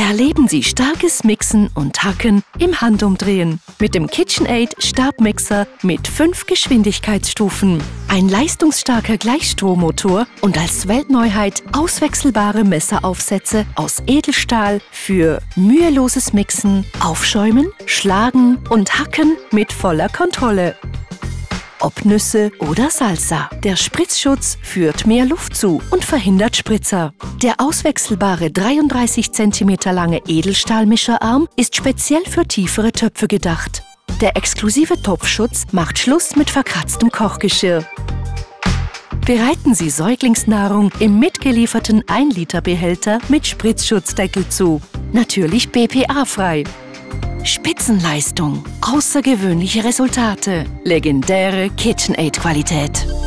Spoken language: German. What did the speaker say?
Erleben Sie starkes Mixen und Hacken im Handumdrehen mit dem KitchenAid Stabmixer mit 5 Geschwindigkeitsstufen. Ein leistungsstarker Gleichstrommotor und als Weltneuheit auswechselbare Messeraufsätze aus Edelstahl für müheloses Mixen, Aufschäumen, Schlagen und Hacken mit voller Kontrolle. Ob Nüsse oder Salsa. Der Spritzschutz führt mehr Luft zu und verhindert Spritzer. Der auswechselbare 33 cm lange Edelstahlmischerarm ist speziell für tiefere Töpfe gedacht. Der exklusive Topfschutz macht Schluss mit verkratztem Kochgeschirr. Bereiten Sie Säuglingsnahrung im mitgelieferten 1-Liter-Behälter mit Spritzschutzdeckel zu. Natürlich BPA-frei. Spitzenleistung, außergewöhnliche Resultate, legendäre KitchenAid-Qualität.